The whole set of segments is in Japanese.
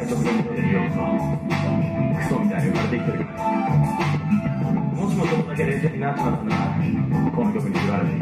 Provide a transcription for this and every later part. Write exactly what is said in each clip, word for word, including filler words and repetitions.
直前のでようこそ。クソみたいに生まれてきてるから。もしもちょっとだけ冷静になっちまったならこの曲に振られている。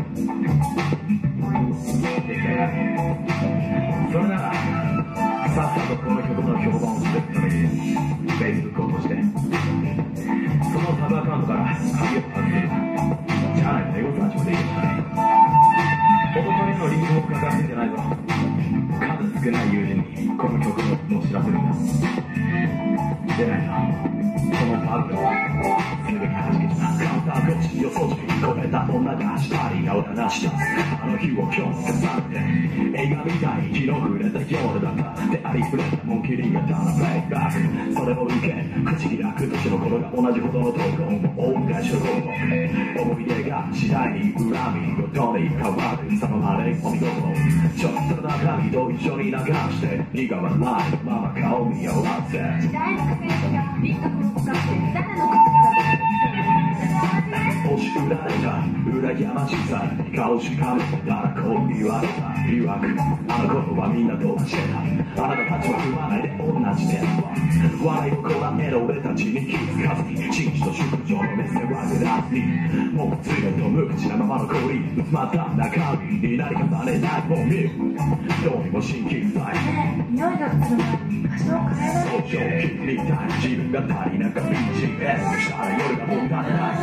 できたよ。それならさっさとこの曲の評判をしていくために Facebook を通してそのサブアカウントから鍵を外せる。じゃないとエゴサーチもできるからね。元カレのリンクもかかってんじゃないぞ。数少ない友人にこの曲を知らせるんだ。でないとそのパブはすぐに弾けちまう。カウンター越し予想時超えた女が二人顔で話し出す。あの日を今日重ねて映画みたい日の暮れた夜だったでありふれたモンキリがただプレイバック。それを受け口開く年の頃が同じほどのトークを大昔のトーク思い出が次第に恨みごとに変わる。そのまでお見事ちょっと中身と一緒に流して苦笑いまま顔見合わせ時代の駆け引きがリットを使って誰の靴から押し売られた裏山小さい顔しかめてたらこう言われた曰くあの頃はみんなどうしてた。あなたたちは踏まないで同じですわ。笑いをこらえる俺たちに気づかずに真摯と淑女の目線はぐらずにもう強いと無口なままの氷また中身になり重ねないもん見るどうにも新規臭い匂いがする前に場所を変えられる。 早朝気みたい自分が足りなか ビージーエス したら夜がもったいない。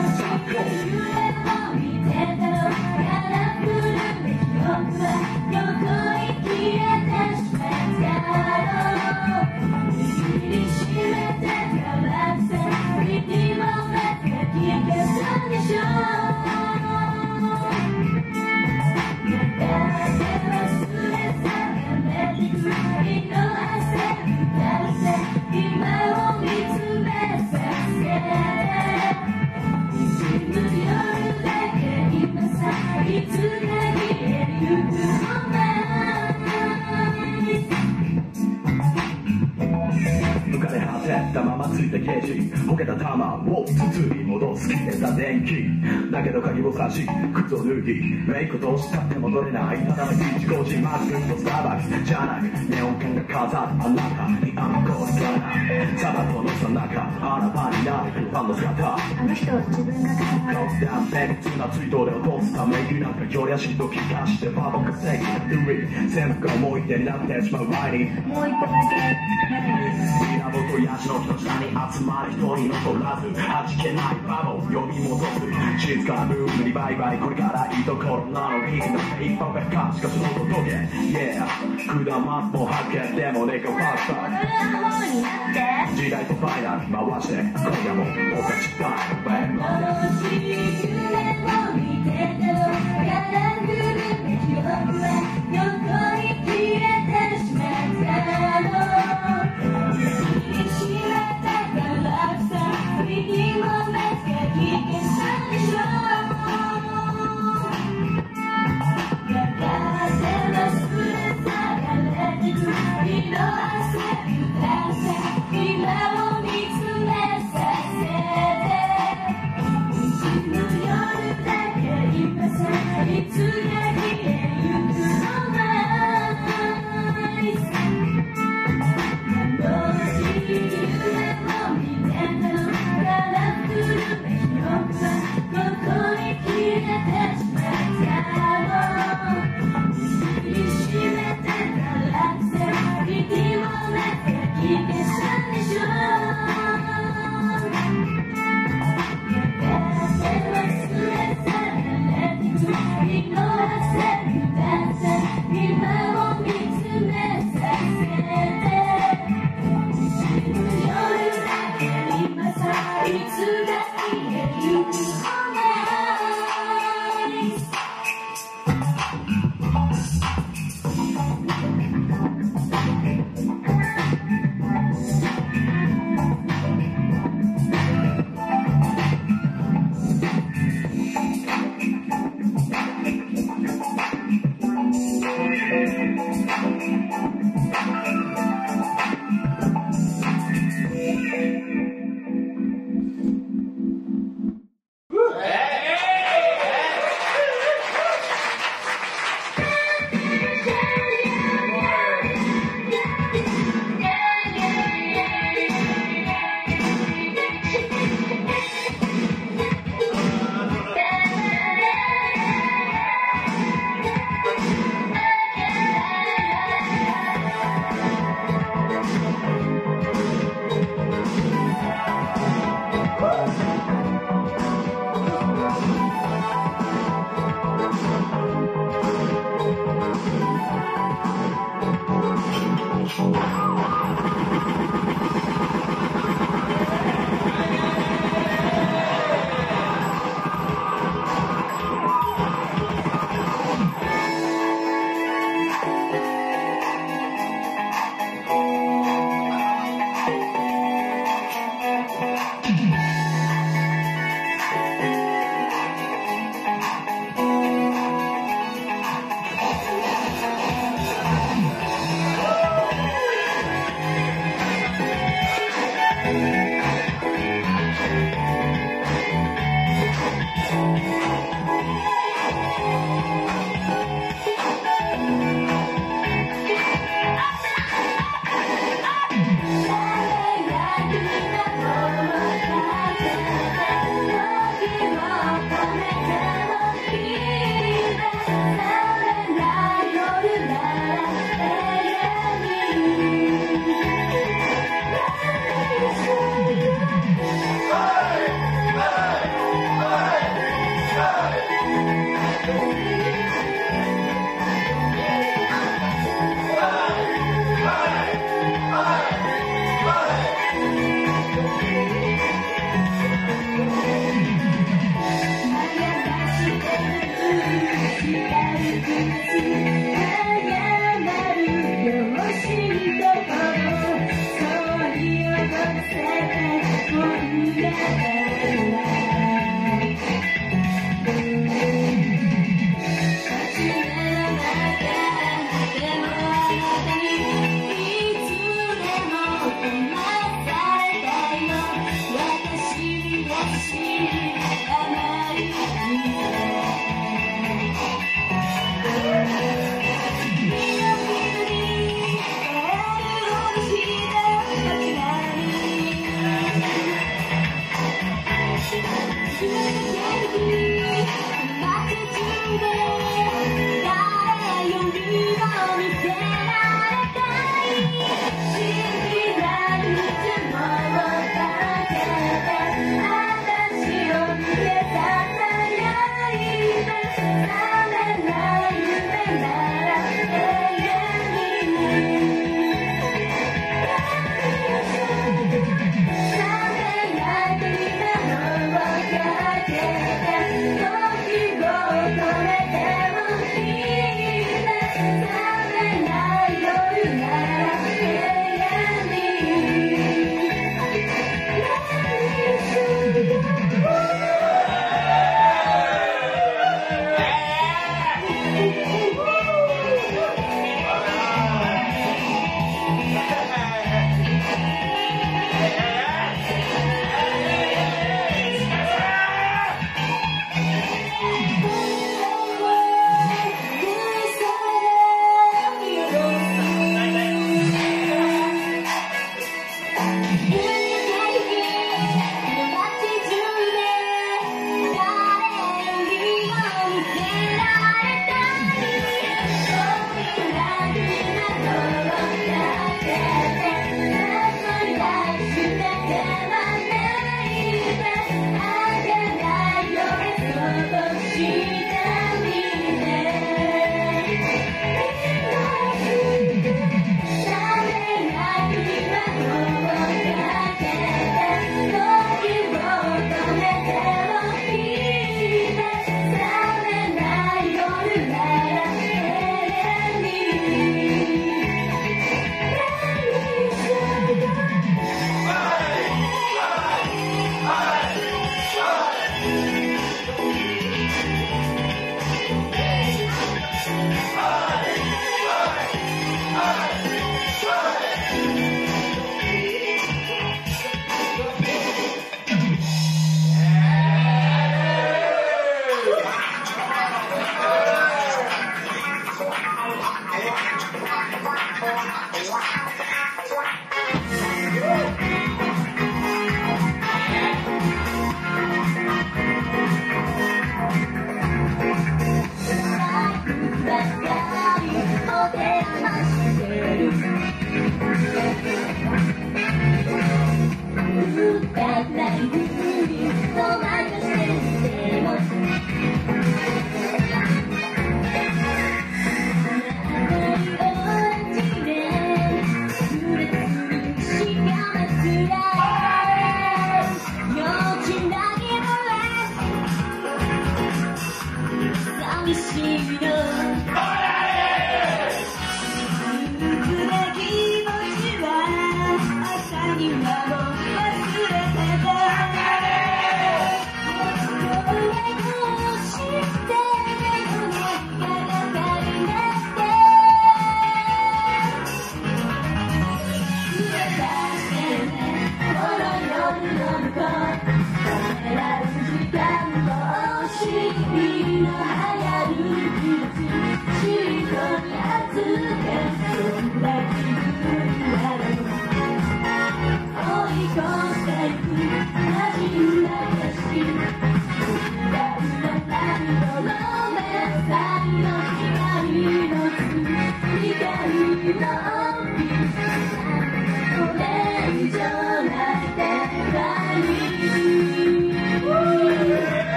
浮かれ果てたままついたケージほけた玉を筒に戻す消えた電気だけど鍵を差し靴を脱ぎメイクとしたって戻れないただの一工事マスクとスターバックスじゃないネオン管が飾るあなたにあの子を使うなサバトのさなかあらばになるファンの姿あの人自分が変わる。 ダウンベックな追悼で落とすためになんかより足と気がしてパパ稼ぎなってる全部が思い出になってしまう前にもう一個だけミラボとヤシの木の下に集まる一人の取らず味気ないバボ呼び戻す静かなムーブにバイバイこれからいいところなのに一本目かしかその届け Yeah 果まも発見でもねかファスタになって時代とファイナル回して今夜も僕たちタイムバック楽しい夢を見ててもからくるめ記憶は横に消えてしまったの握りしめたからさにもなって危険さでしょやがて忘れ去られてく色あせ歌せ今を見つめさせての夜だけ今さいつが消えゆくのない楽しい夢を見てたのから来るべき僕はここに消えてしまったの握りしめてたらせ息もなって危険さでしょ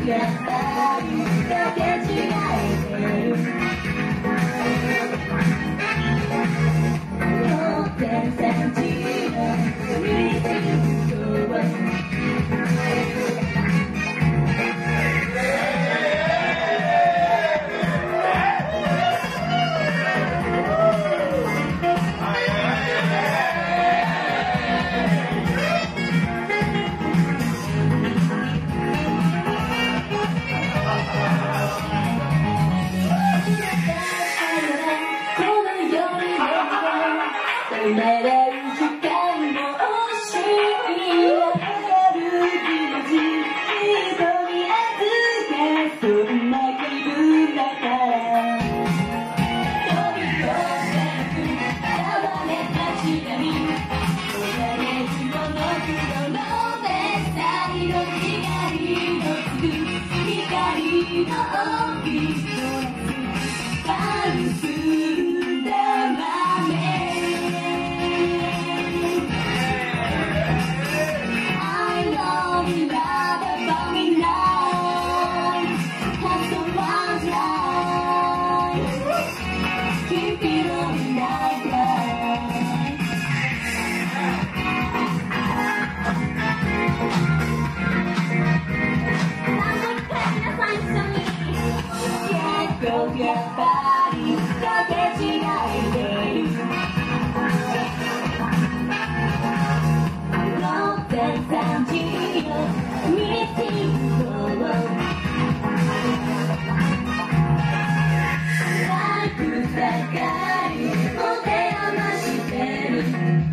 やっぱりかけ違えてるごてんさんじのミーティングはやっぱりかけ違えてるごてんさんじのミーティングをなくさかり持て余してる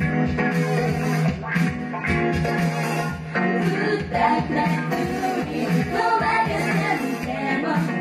ふたくにごまかされても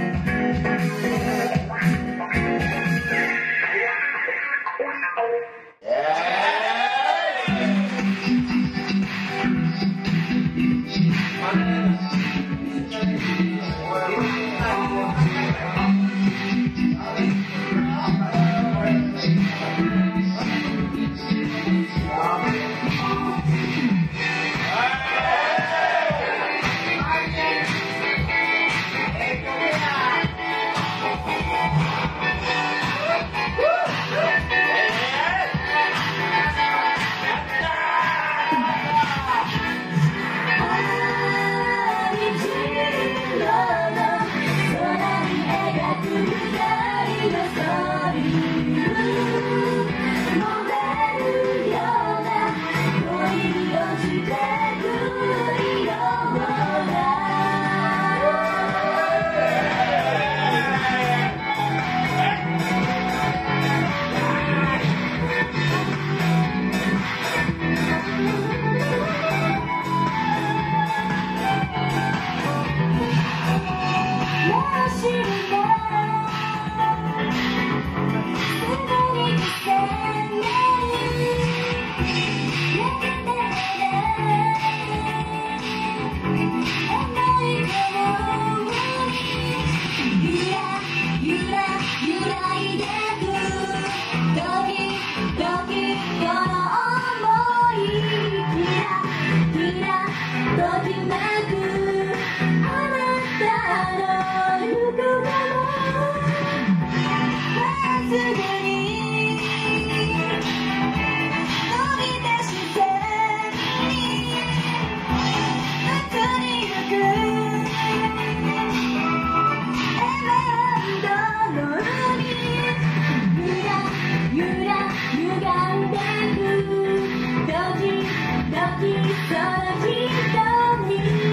ドキドキその瞳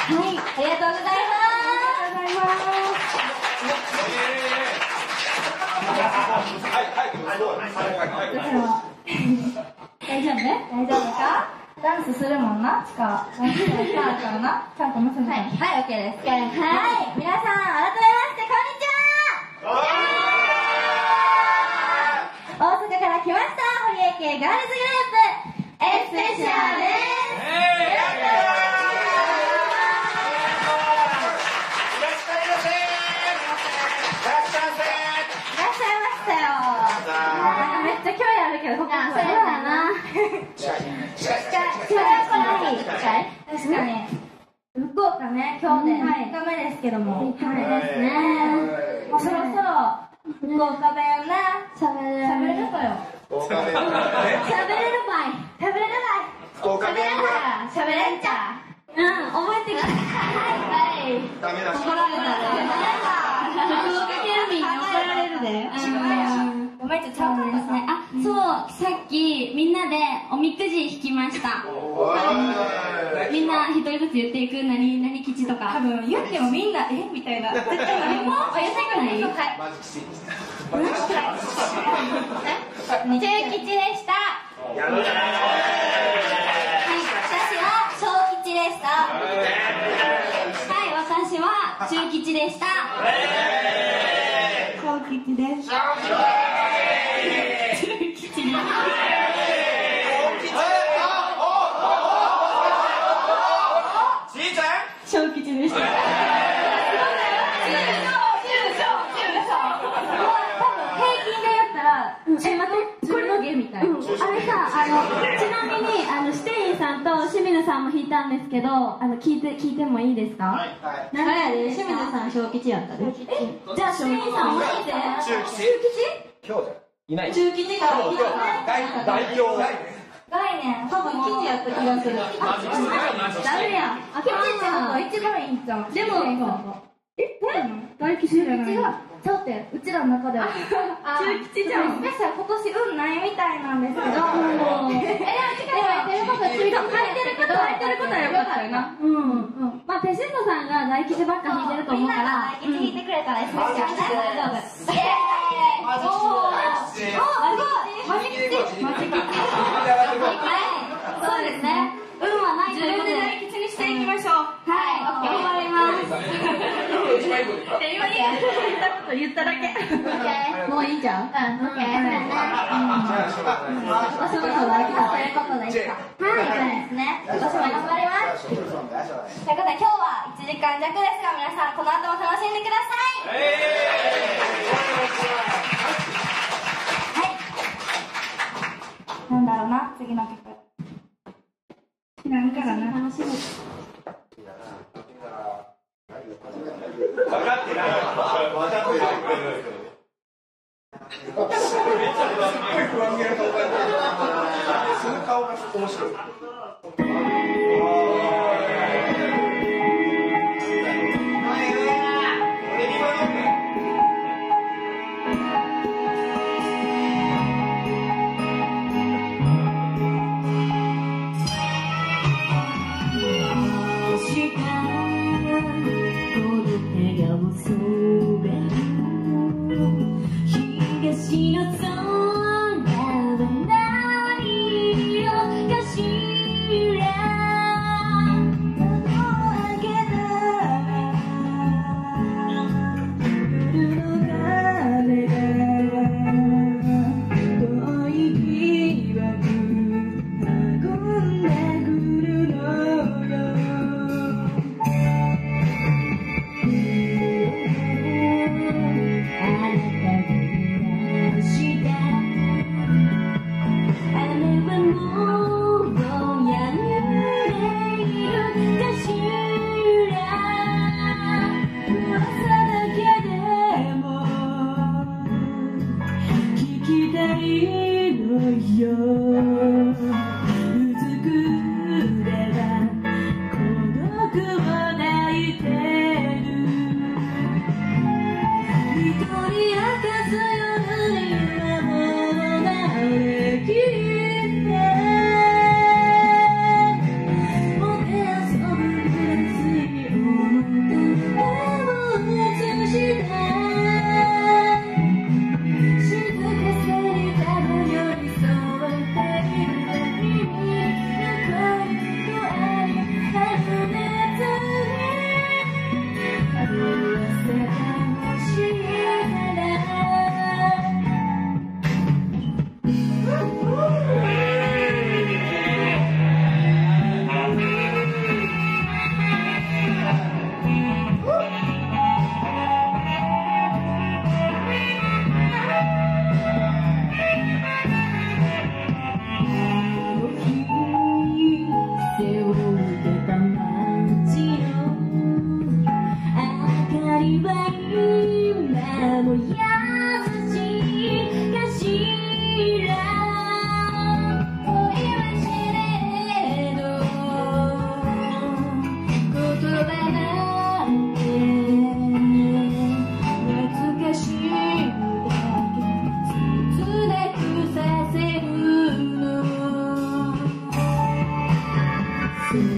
はい、ありがとうございます。ありがとうございます。はいはい大丈夫？大丈夫か？ダンスするもんな、チカは。ダンスするからな。ちゃんと結んで。はい、はい、オッケーです。はい、皆さん、改めまして、こんにちは。大阪から来ました、堀江家ガールズグループ、エスペシャルです。いらっしゃいましたよ。めっちゃ興味あるけど、ここそうだな。近い。近い。確かに。福岡ね、今日でみっかめですけども。みっかめですね。もうそろそろ福岡弁な。しゃべれる。しゃべれるかよ。しゃべれるばい。しゃべれるばい。福岡弁はしゃべれんちゃう。うん、覚えてください。はい。ダメだ。怒られたね。福岡県民に怒られるで。ごめん、ちょっとちゃうかったですね。あ、そう、さっきみんなでおみくじ引きました。みんな一人ずつ言っていく。何何吉とか。多分言ってもみんなえみたいな。絶対何も怪しくない。はい。中吉でした。はい、私は小吉でした。はい、私は中吉でした。小吉です。中吉です。小吉でした。え、待って、これのゲーみたい。あれさ、あの、ちなみに、あの、シテインさんと清水さんも弾いたんですけど、あの、聞いて、聞いてもいいですか？はい。何やで、清水さん小吉やったで。え、じゃあ、シテインさんも弾いて。中吉？今日じゃいない。中吉が弾いて。大表。概念、多分吉やった気がする。あ、ダメや。あ、吉ってのが一番いいんじゃん。でも、え、そうなの？大吉じゃないの？ちょっとうちらの中では中吉じゃん。スペシャル今年運ないみたいなんですけど。え、でも言ってることは書いてることは書いてることはよかったよな。うんうん。まあペシットさんが大吉ばっか弾いてると思うから。みんなが大吉弾いてくれたらスペシャルね。大丈夫。イエーイ。おお。マジ吉。マジ吉。そうですね。運はないということで大吉にしていきましょう。はい、頑張ります。って今言ったこと言っただけ。もういいじゃん。うん、オッケー。私もそうだけど、そういうことでいいか。はい、そうですね。私も頑張ります。ということで、今日はいちじかん弱ですが、皆さんこの後も楽しんでください。はい。なんだろうな、次の曲。なんからな。楽しみ。分かってない。分かってない。その顔が面白い。東の空は何をかしら。窓を開けたら夜の風が遠い記憶運んでくるのよ。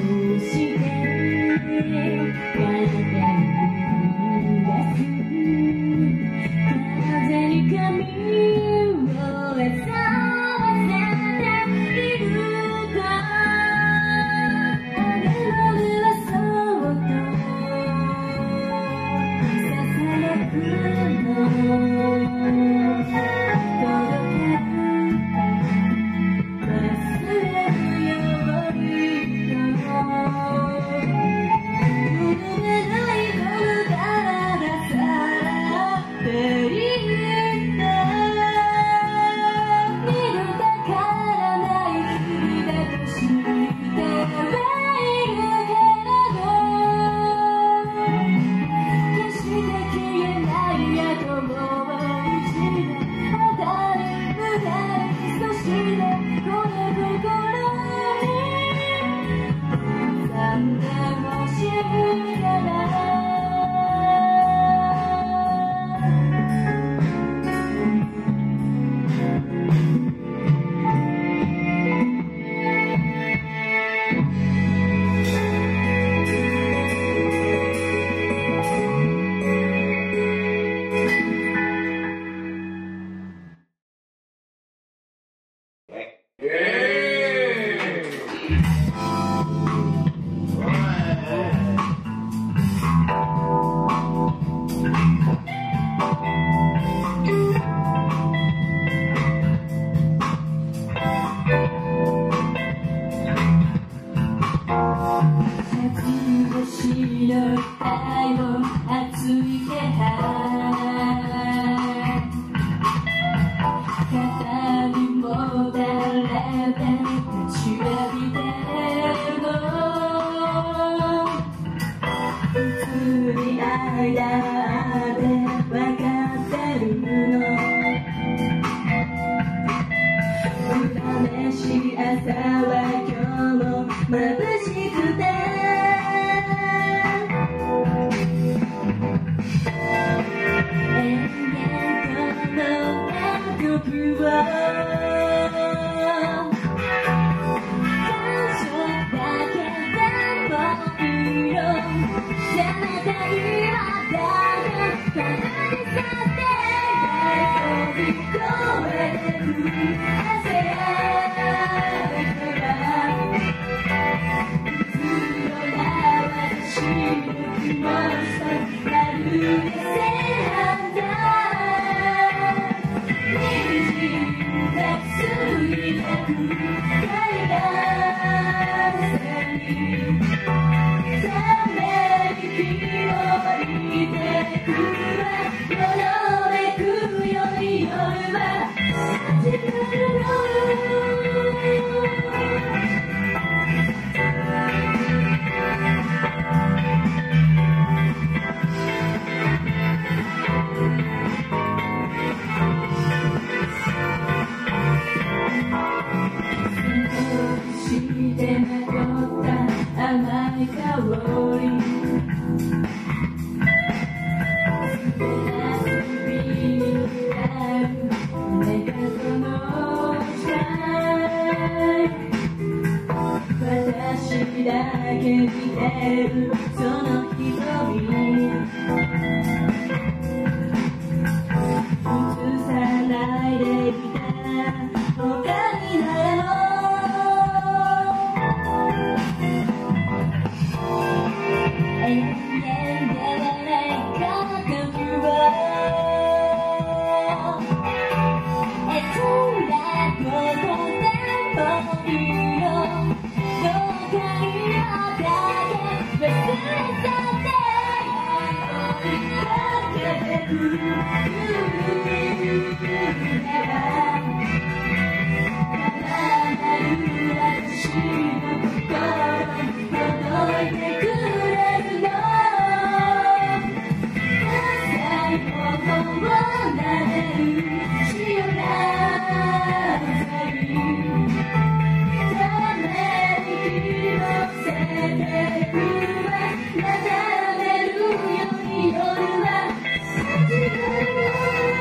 「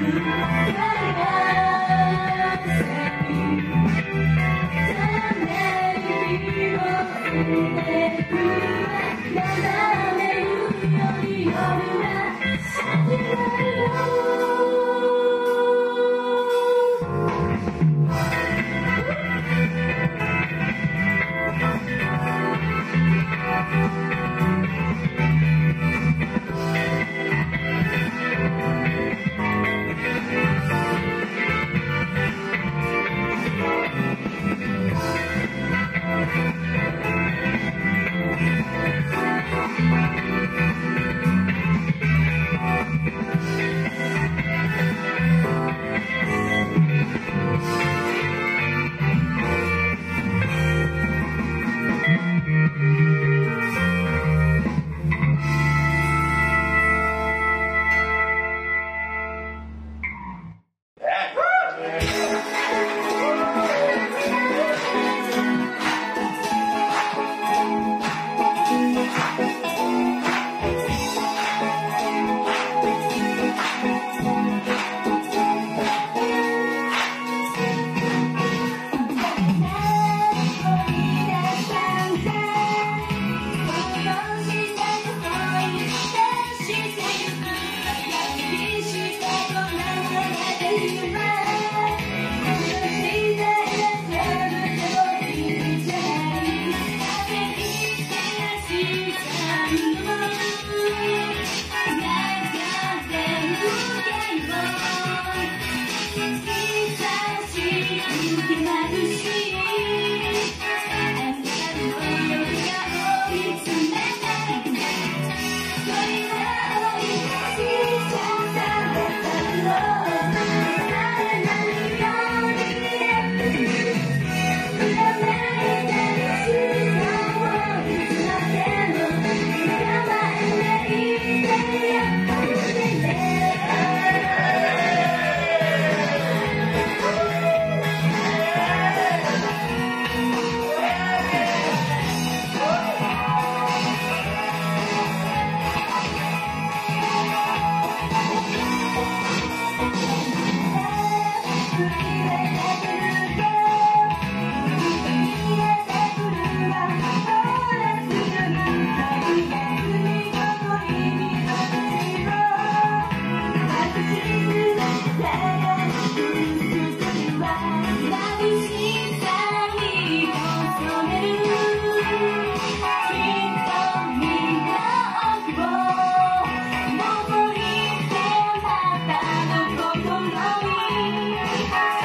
「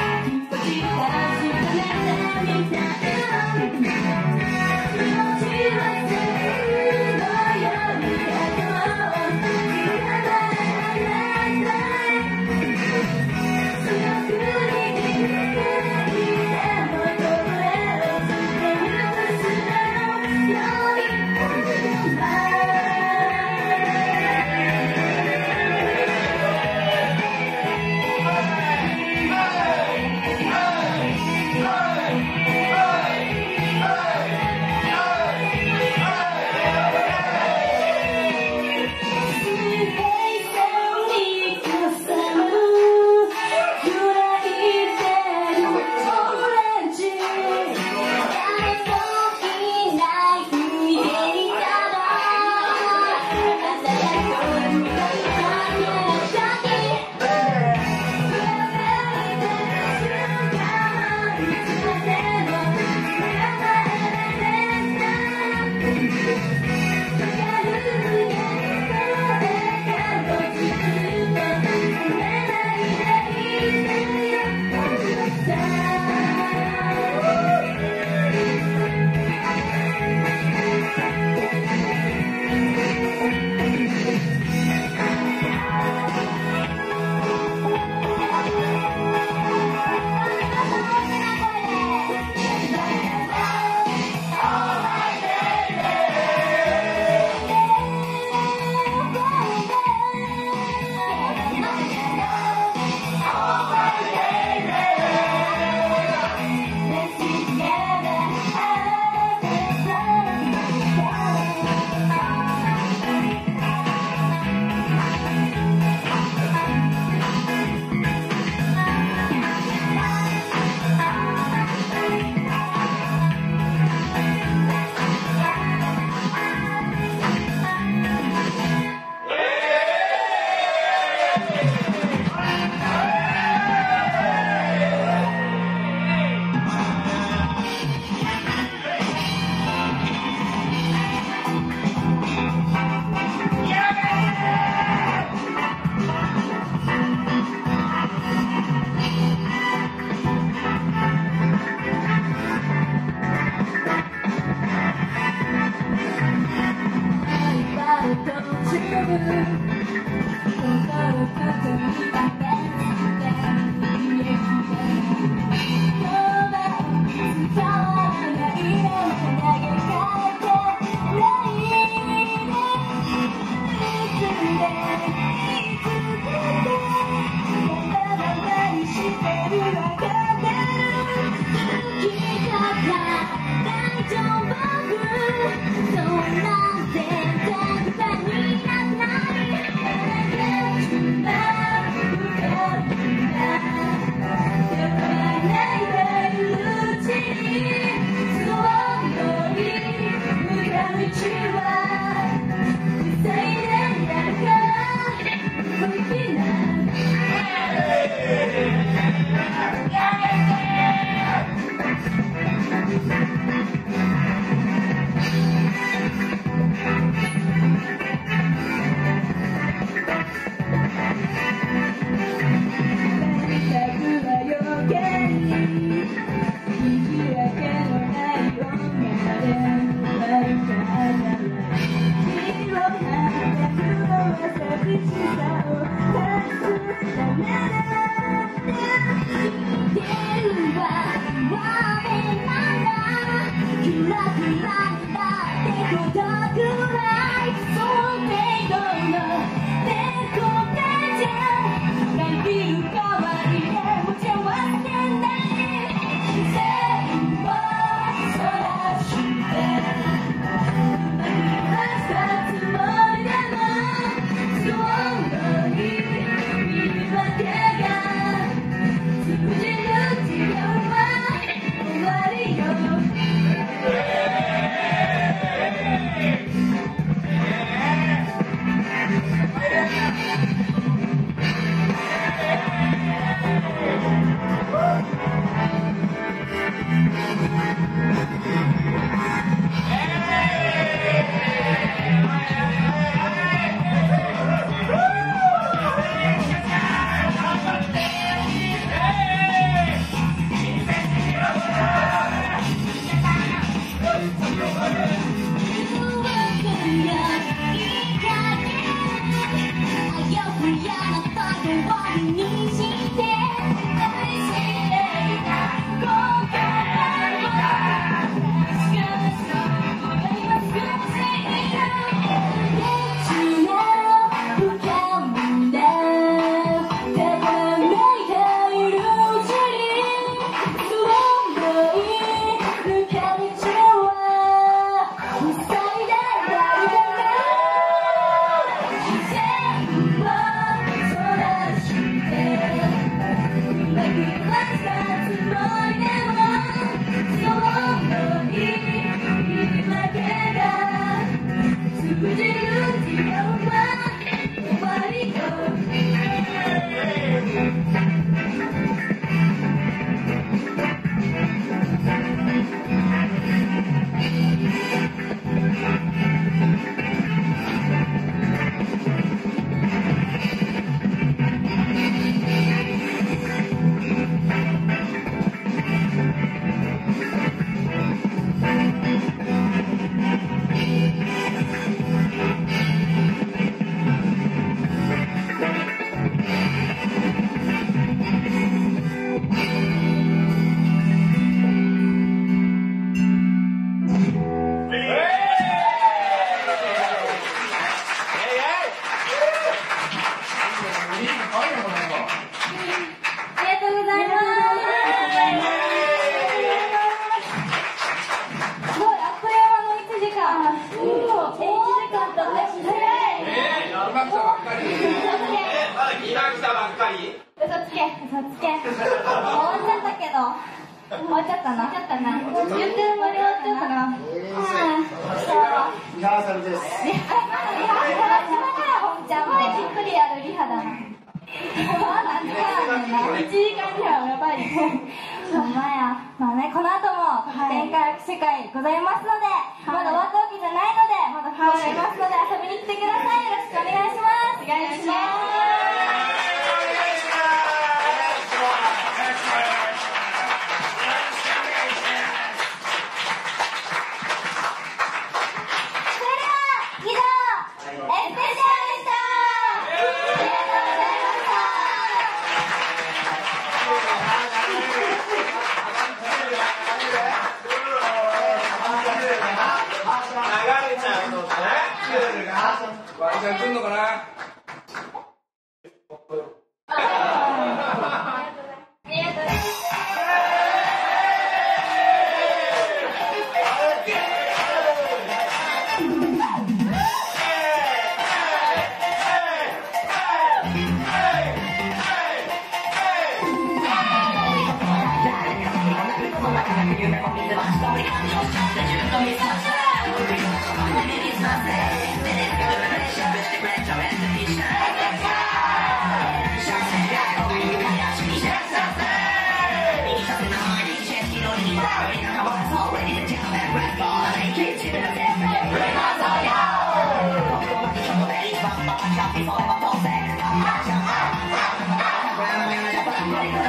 Shut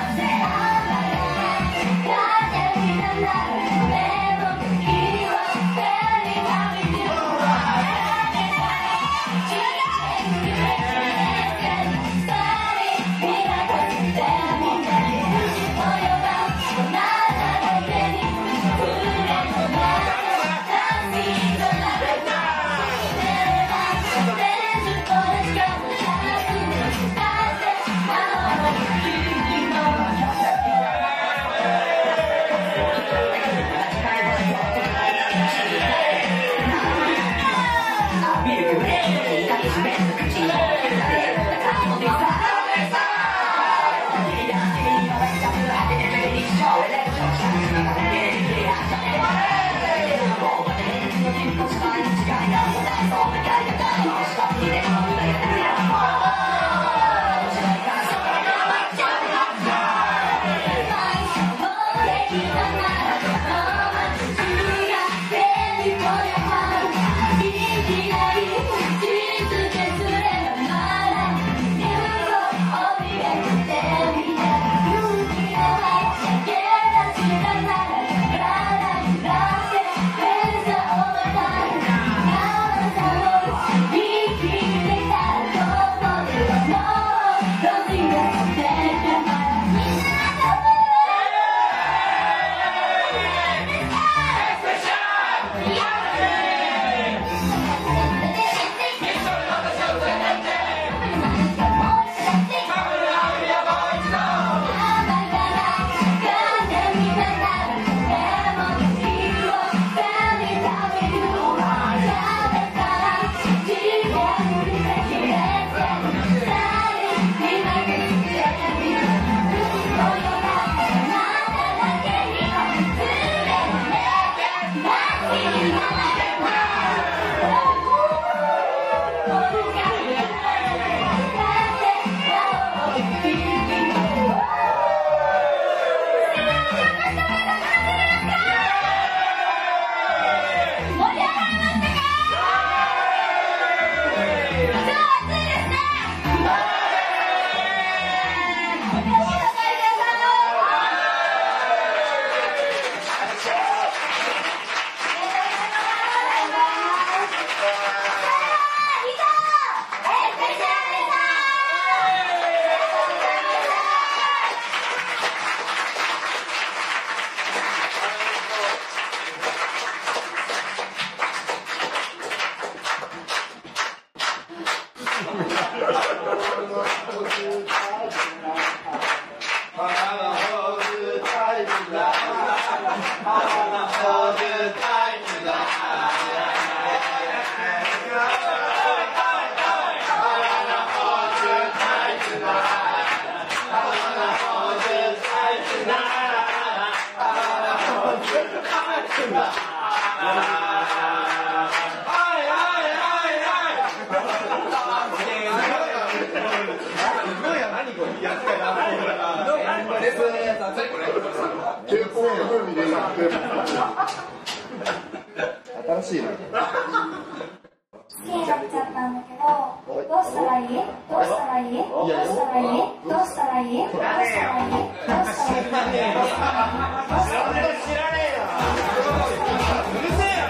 新しいな。 好きになっちゃったんだけど、どうしたらいい？どうしたらいい？どうしたらいい？どうしたらいい？どうしたらいい？どうしたらいい？どうしたらいい？ 知らねえよ。うるせえよ。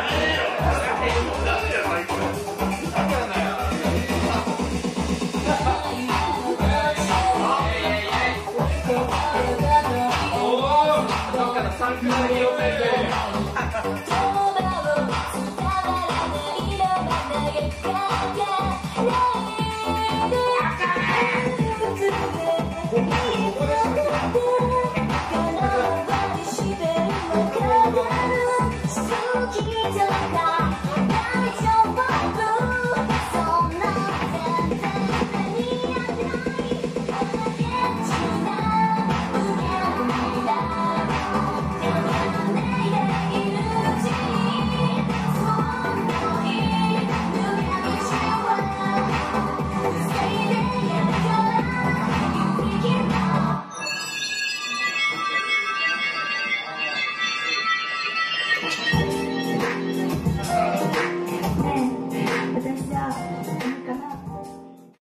Thank you.